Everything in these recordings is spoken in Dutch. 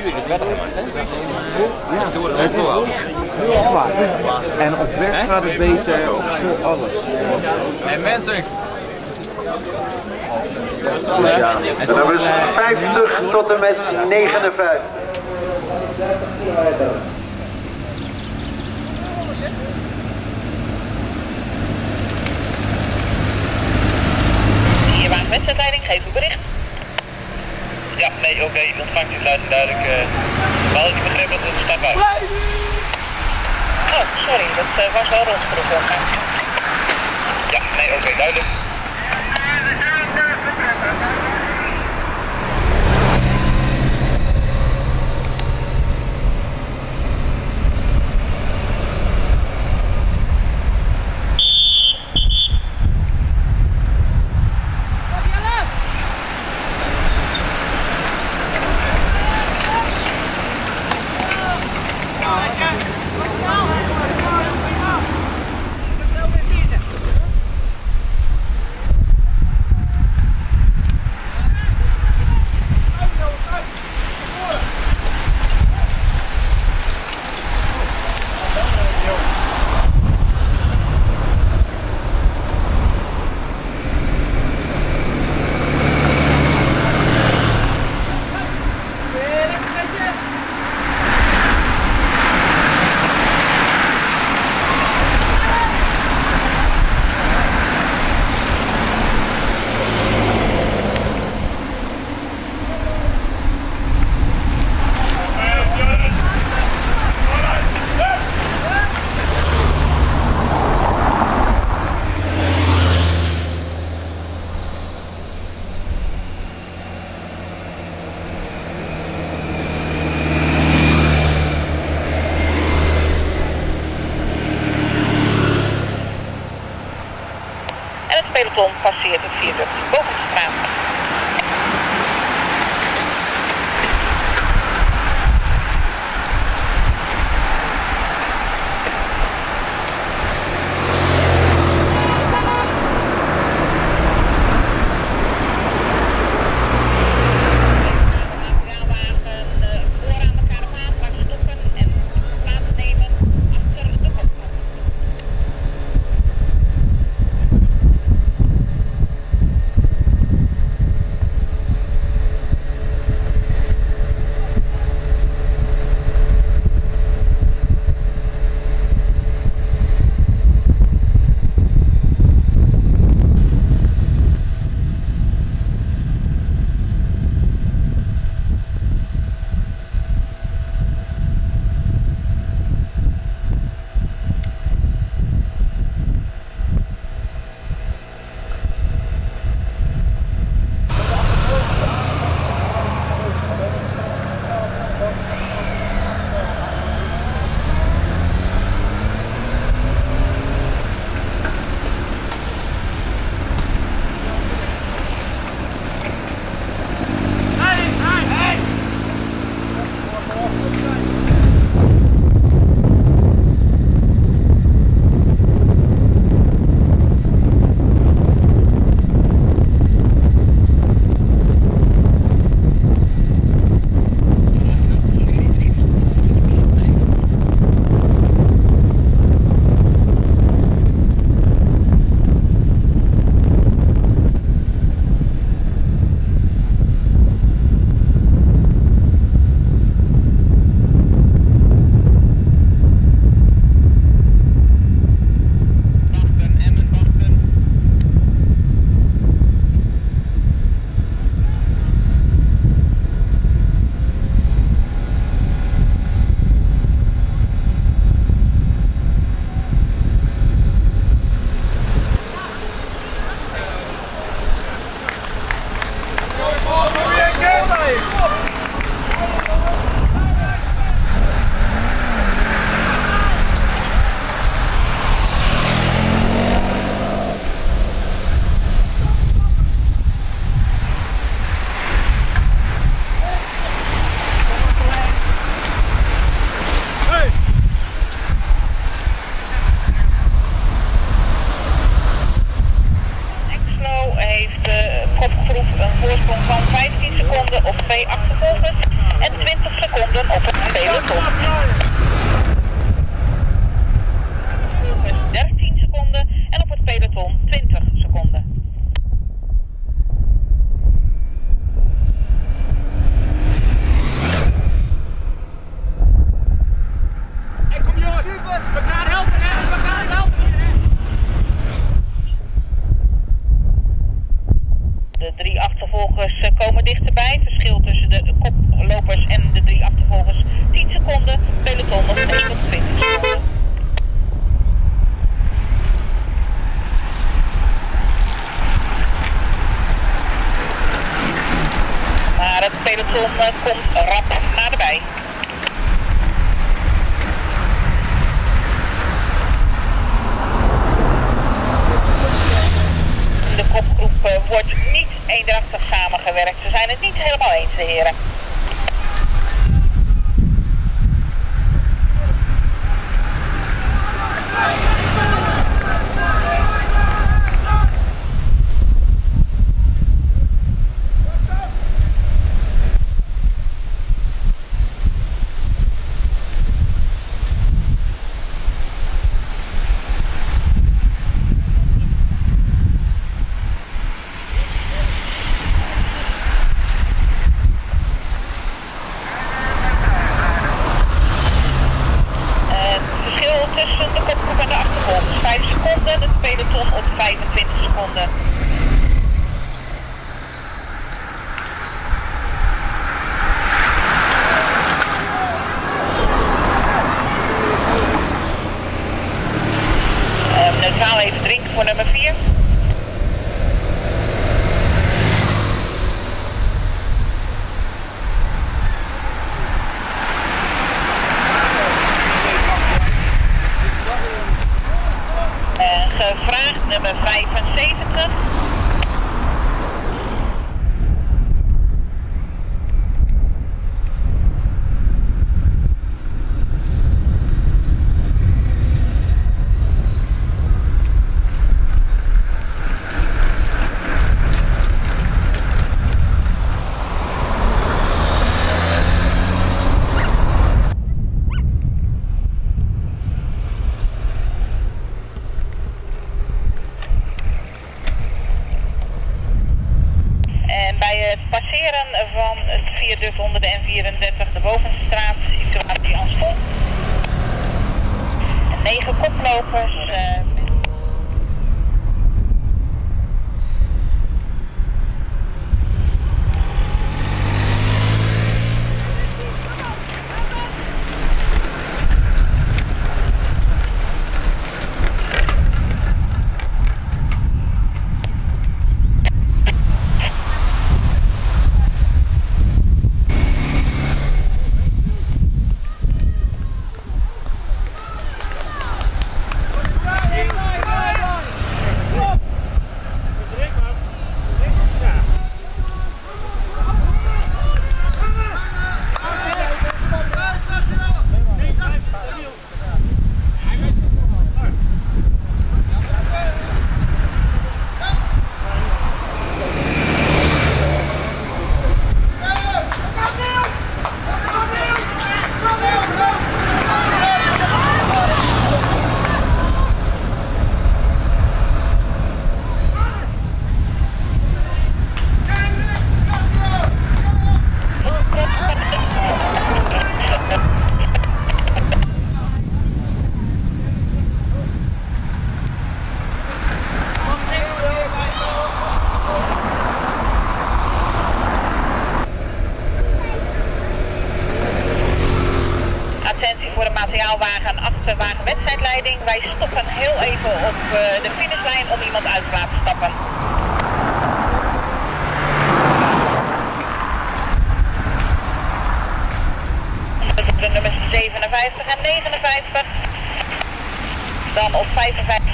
sturing is wettig gemaakt, hè? Ja, het is heel zwaar. En op weg gaat het beter, op school alles. En mensen! Ja. De nummers 50 tot en met 59. Hier wagen wedstrijdleiding, geef uw bericht. Ja, nee, oké, ontvangt u luid en duidelijk. We hadden niet begrepen dat het een stap was. Oh, sorry, dat was wel rondgeroepen. Ja, nee, oké, duidelijk. Het peloton passeert het viaduct boven de straat. Kopgroep een voorsprong van 15 seconden op 2 achtervolgers. en 20 seconden op het peloton. 13 seconden en op het peloton 20 seconden. Hey, kom jongens! Super! We gaan helpen, hè! We gaan helpen hier, hè! De 3 achtervolgers komen dichterbij. Verschil tussen de koplopers en de 3 achtervolgers 10 seconden. Peloton nog 29 seconden. Maar het peloton komt rap naderbij. De kopgroep wordt niet eendrachtig samengewerkt. Ze zijn het niet helemaal eens, de heren. Tussen de kopgroep en de achtervolgers 5 seconden, het peloton op 25 seconden. Neutraal even drinken voor nummer 4. Gevraagd nummer 75. Passeren van het viaduct onder de N34, de bovenste straat, situatie als volgt. 9 koplopers. Voor de materiaalwagen, achterwagen wedstrijdleiding. Wij stoppen heel even op de finishlijn om iemand uit te laten stappen. De nummers 57 en 59. Dan op 55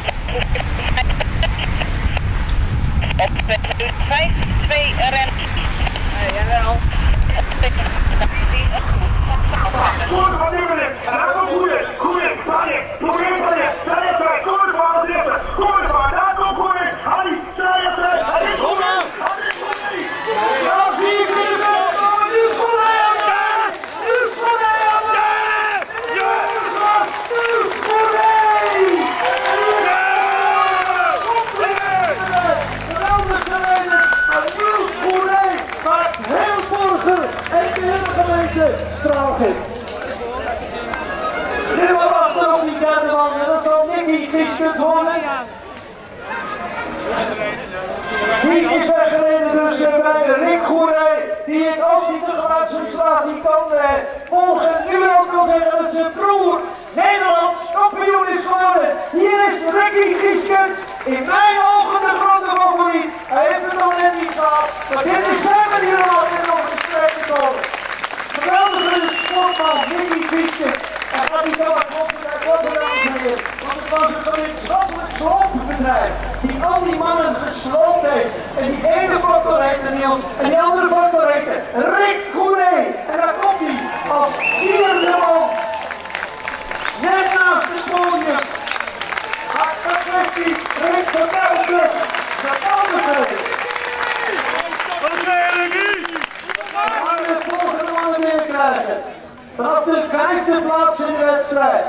op 5, 2 renners. Jawel. Goed van Nieuweling, en daar komt Goeling, Hannie, probeer van je, daar is hij, kom er van, daar komt Goeling, Hannie, daar is hij, Hannie, kom er, Hannie, ja, zie ik weer wel, maar nu Goeling! Goeree, die ik ook zie de geluidsregistratie kan volgen, nu ook wil zeggen dat zijn broer Nederlands kampioen is geworden. Hier is Ricky Gieskens, in mijn ogen de grote favoriet. Hij heeft het al net niet gehad, maar dit is zijn manier om altijd nog een strijd te komen. Geweldige sportman, Ricky Gieskens. Hij gaat niet zomaar kloppen, hij klopt er aan mee. Want het was een gemeenschappelijk sloopbedrijf die al die mannen gesloopt heeft. En die ene factor heette Niels en die andere factor heette Rick Goeree. En daar komt hij als vierde man. Net naast het podium. Maar dat treft hij Rick geweldig naar boven gereden. Wat zei je, Ricky? We gaan de volgende mannen weer krijgen. Vanaf de 5e plaats in de wedstrijd.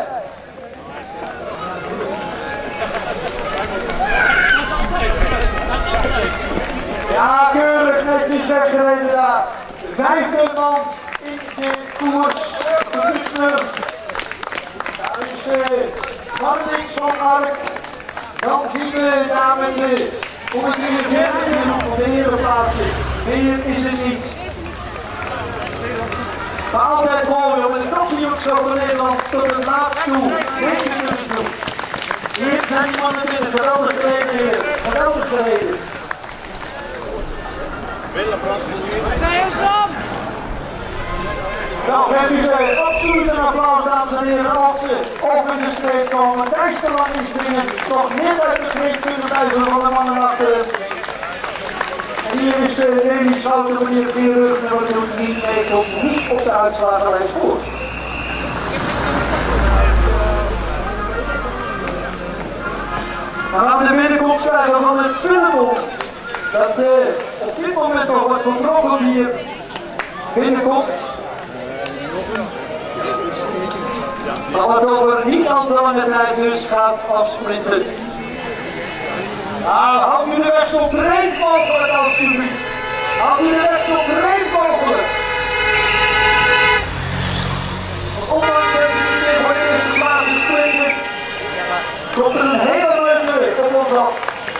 Ja, keurig netjes weggereden daar. De 5e man in de koers. Daar is Marnix van Ark. Dan zien we dames en heren. Hoe het in het derde van de herenplaats is. Meer is het niet. Maar altijd mooi om het kampioenschap van Nederland tot het laatst toe mee te kunnen doen. Hier zijn die mannen in een geweldig gereden. Geweldig gereden. Nou, hebben ze absoluut een applaus, dames en heren, als ze over de streep komen. Thijs de Lang is dringend, nog net uit de streep 20.000 van de mannen achter hem. En hier is Demi Schouten, meneer Vierrug, nummer 10, komt niet op de uitslagenlijst voor. Dan gaan we de binnenkomst krijgen van het peloton. Dat op dit moment nog wat verbroken hier binnenkomt. Maar wat over niet al te lange tijd dus gaat afsprinten. Nou, houd u de weg zo breed mogelijk alsjeblieft. Houd u de weg zo breed mogelijk. Ondanks dat ze niet meer voor de eerste plaats springen, komt er een hele ruimte op ons af.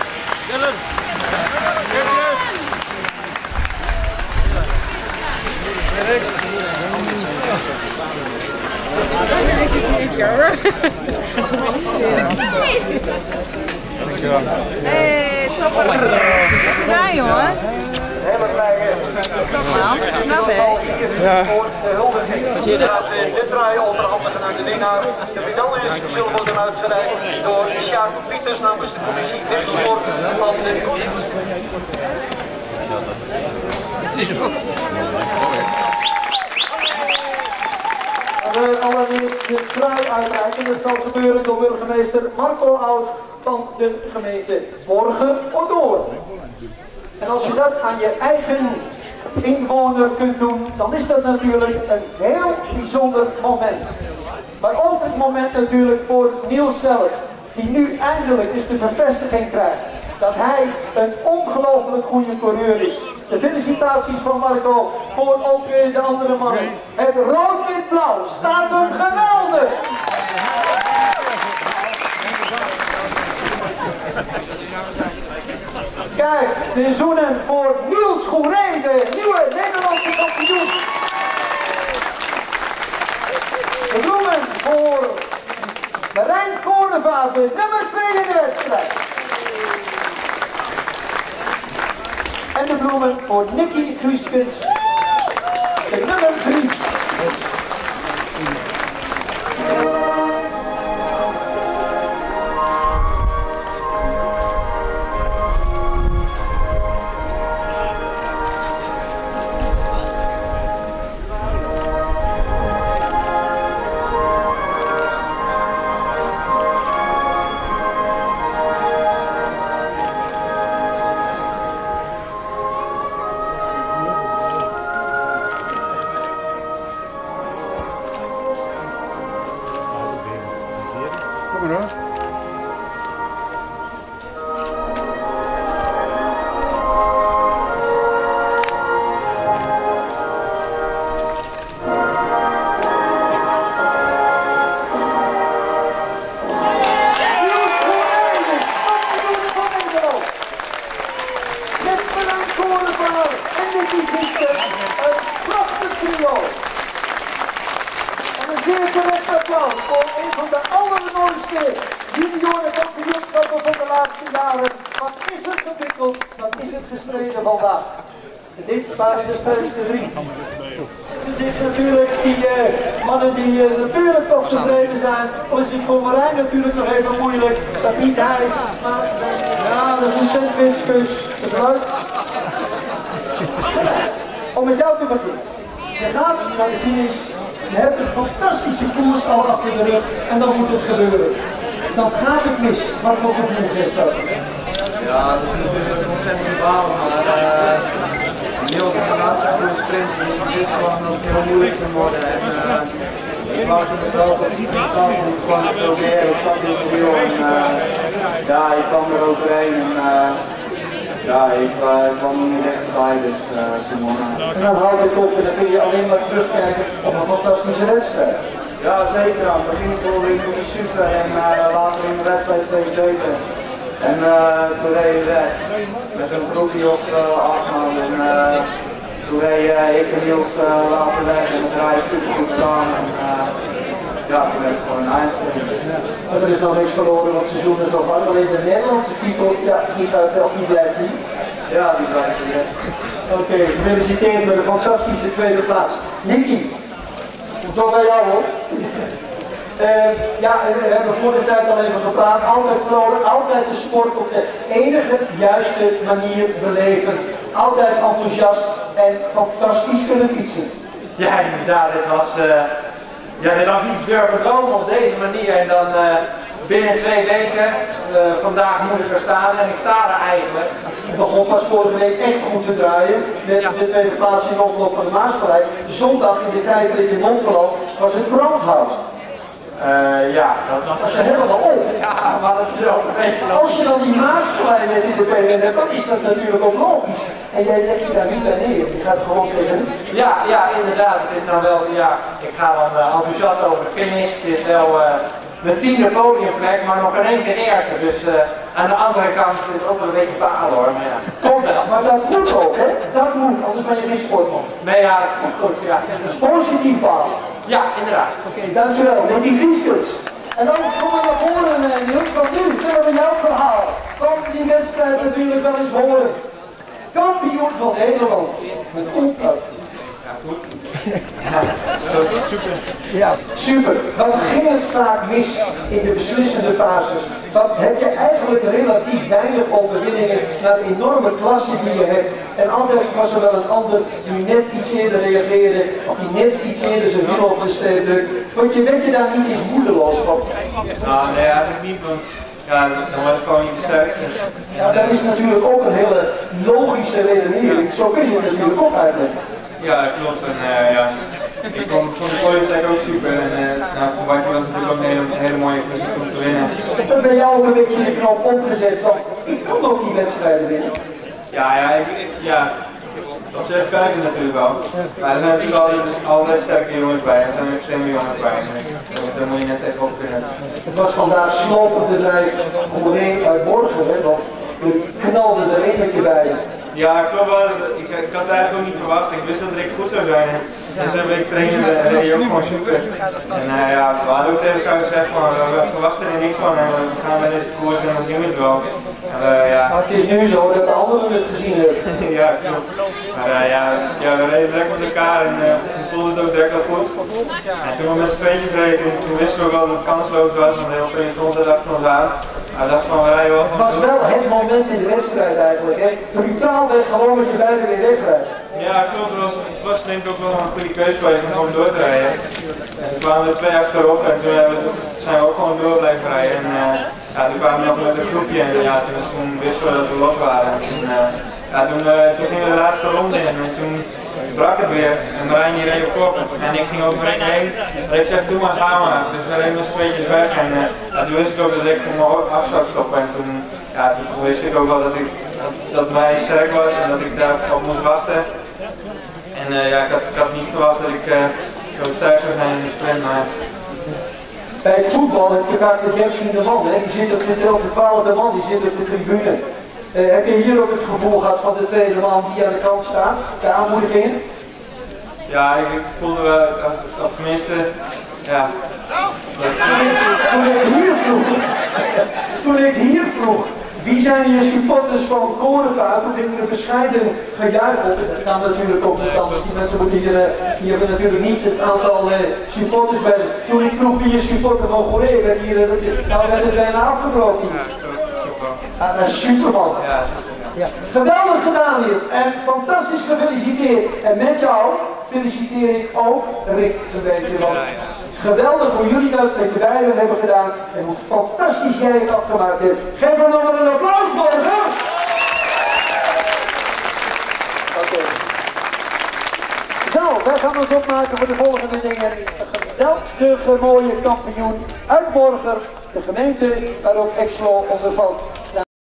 Hey, top. Wat is er gedaan, jongen? Hele kleine. Nou, hè? Ja. Dit draai onderhandigen aan de winnaar. De medailles zullen worden uitgereikt door Sjaak Pieters namens de commissie Wegsport van de koers. Het is goed. We allereerst de trui uitreiken. Dat zal gebeuren door burgemeester Marco Oud van de gemeente Borgen-Odoorn. En als je dat aan je eigen inwoner kunt doen, dan is dat natuurlijk een heel bijzonder moment. Maar ook het moment natuurlijk voor Niels zelf, die nu eindelijk eens de bevestiging krijgt dat hij een ongelooflijk goede coureur is. De felicitaties van Marco voor ook de andere mannen. Het rood-wit-blauw staat hem geweldig! Kijk, de zoenen voor Niels Goeree, de nieuwe Nederlandse kampioen. De bloemen voor Marijn Koornevaart, de nummer 2 in de wedstrijd. En de bloemen voor Nicky Gieskens, de nummer 3. Nicky Gieskens, een prachtig trio. En een zeer terecht applaus voor een van de allermooiste juniorenkampioenschappen van de laatste jaren. Wat is het gewikkeld, wat is het gestreden vandaag. En dit waren de sterkste drie. Er zitten natuurlijk die mannen die natuurlijk toch tevreden zijn. Of is het voor Marijn natuurlijk nog even moeilijk. Dat niet hij, maar ja, dat is een sandwichkus. Dat is leuk. Om met jou te beginnen. Je gaat naar de finish. Je hebt een fantastische koers al achter de rug. En dan moet het gebeuren. Dan gaat het mis. Wat voor gevoel geeft dat? Ja, dat is natuurlijk een ontzettend baal, maar Niels en de laatste goede sprint, dus het is gewoon nog heel moeilijk te worden. En ik wachtte me wel op de kant om gewoon te proberen. Ik zat in zijn wiel en ja, ik kwam er overheen en ja, ik kwam er niet echt bij, dus en dan houdt het op en dan kun je alleen maar terugkijken op een fantastische wedstrijd. Ja, zeker. Aan het begin voelde ik me super en later in de wedstrijd steeds beter. En toen reed je weg met een groepje of 8 man en toen reed ik en Niels later weg en het rijden super goed staan en ja, toen werd het gewoon een eindsprint. Maar er is nog niks verloren, want het seizoen is al lang. Alleen de Nederlandse titel, ja, niet uit of die blijft niet. Ja, die blijft hier. Oké, gefeliciteerd met een fantastische tweede plaats. Nicky, zo bij jou hoor. Ja, we hebben voor de tijd al even gepraat. Altijd vrolijk, altijd de sport op de enige juiste manier belevend. Altijd enthousiast en fantastisch kunnen fietsen. Ja, inderdaad, dit had ik niet durven dromen op deze manier. En dan binnen 2 weken, vandaag moet ik er staan en ik sta er eigenlijk. Het begon pas vorige week echt goed te draaien. Met de tweede plaats in de oploop van de Maasvallei. Zondag in de tijdrit in Montferland was het brandhout. Ja, dat was er helemaal op. Ja, maar dat is ook een beetje... Als je dan die Maasvallei net in de benen hebt, dan is dat natuurlijk ook logisch. En jij legt je daar niet bij neer, je gaat gewoon tegen. Ja, inderdaad. Het is nou wel, ja, ik ga dan enthousiast over de finish. Het is wel mijn 10e podiumplek, maar nog geen één keer eerste. Dus aan de andere kant is het ook wel een beetje balen hoor. Maar ja, komt wel. Maar dat moet ook, hè? Dat moet, anders ben je geen sportman. Nee, ja, dat komt goed. Ja. Dat is positief balen. Ja, inderdaad. Oké, dankjewel. Nicky Gieskens. En dan komen we naar voren, Niels, want nu zullen we jouw verhaal van die wedstrijd natuurlijk wel eens horen. Kampioen van Nederland. Met opdracht. Ja, goed. Super. Ja, super. Wat ging het vaak mis in de beslissende fases? Wat heb je eigenlijk relatief weinig overwinningen naar de enorme klasse die je hebt? En altijd was er wel een ander die net iets eerder reageerde, of die net iets eerder zijn wiel op de streep drukt. Want je werd je daar niet eens moedeloos van. Nou, nee, eigenlijk niet, want ja, dan was ik gewoon niet de sterkste. Ja, dat is natuurlijk ook een hele logische redenering. Zo kun je het natuurlijk ook uitleggen. Ja, klopt. En ja, ik vond de kwaliteit ook super. En nou, voor Bartje was het natuurlijk ook een hele mooie positie om te winnen. Heeft er bij jou ook een beetje de knop omgezet van, ik kan ook die wedstrijden winnen? Ja, op zich kan ik het natuurlijk wel. Maar er zijn natuurlijk altijd sterke jongens bij. Er zijn ook slimme jongens bij. Daar moet je net even op kunnen. Het was vandaag slopend bedrijf onderheen uit Borgen, hè? Want je knalde er een met je bij. Ja, klopt wel. Ik had het eigenlijk ook niet verwacht. Ik wist dat het echt goed zou zijn. Dus een week trainen reed je ook gewoon super. En ja, we hadden ook tegen elkaar gezegd van we verwachten er niks van en we gaan met deze koers en dan zien we het wel. Ja. Maar het is nu zo dat de anderen het gezien hebben. Ja, klopt. Maar ja, we reden direct met elkaar en toen voelde het ook direct al goed. En toen we met z'n tweetjes reden, toen wisten we ook wel dat het kansloos was, want heel veel in het achter ons aan. Hij dacht van, we rijden wel van... Het was wel het moment in de wedstrijd eigenlijk, hè? Brutaal werd gewoon met je beiden weer wegrijden. Ja, klopt. Het was denk ik ook wel een goede keuze geweest om gewoon door te rijden. En toen kwamen er 2 achterop en toen zijn we ook gewoon door blijven rijden. En ja, toen kwamen we nog met een groepje en ja, toen wisten we dat we los waren. En toen gingen we de laatste ronde in en toen brak het weer en Marijn die reed op kop en ik ging over één heen. En ik zei, doe maar, ga maar. Dus we reden met z'n tweetjes weg en toen wist ik ook dat ik voor me af zou stoppen. En toen wist ik ook wel dat mij sterk was en dat ik daarop moest wachten. En ik had niet verwacht dat ik zo sterk zou zijn in de sprint, maar... Bij het voetbal heb je vaak de 13e man, hè? Die zit op de 12e man, die zit op de tribune. Heb je hier ook het gevoel gehad van de tweede man die aan de kant staat, de aanmoediging? Ja, ik voelde wel dat tenminste, ja. Toen ik hier vroeg, wie zijn je supporters van Korenvaart? Toen ging er bescheiden gejuich op. Dat kan natuurlijk ook niet anders. Die mensen moeten hier hebben natuurlijk niet het aantal supporters bij zich. Toen ik vroeg wie je supporter van Goeree werd, nou werd het bijna afgebroken. Superman. Ja. Geweldig gedaan dit en fantastisch gefeliciteerd. En met jou feliciteer ik ook Rick een beetje. Want het is geweldig hoe jullie dat met je beiden hebben gedaan en hoe fantastisch jij het afgemaakt hebt. Geef hem nog maar een applaus, Borger! Oké. Zo, wij gaan ons opmaken voor de volgende dingen. Een geweldige mooie kampioen uit Borger, de gemeente waar ook Exlo onder valt.